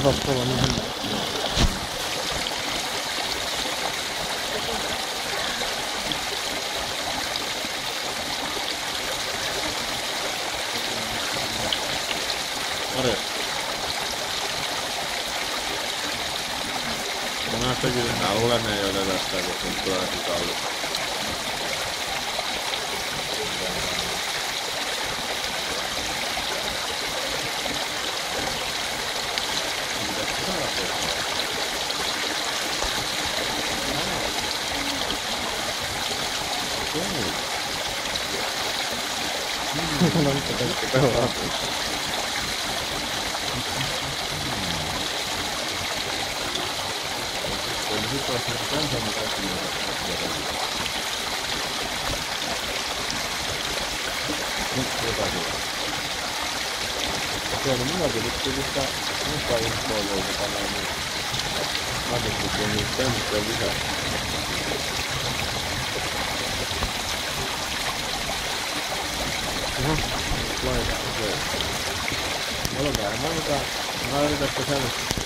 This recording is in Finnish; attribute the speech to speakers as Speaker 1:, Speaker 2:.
Speaker 1: Osaatko olla niin?
Speaker 2: Arja. Mä näyttäkin naulaneen jo tästä, kun tulee sitä ollut.
Speaker 1: No nyt täytyy pelaa.
Speaker 2: Okei, no minäkin nyt tuli sitä musta infoa, joka tänään niin laituttiin niin tämmöistä lisää. Laita, okei. Mä yritän, että sen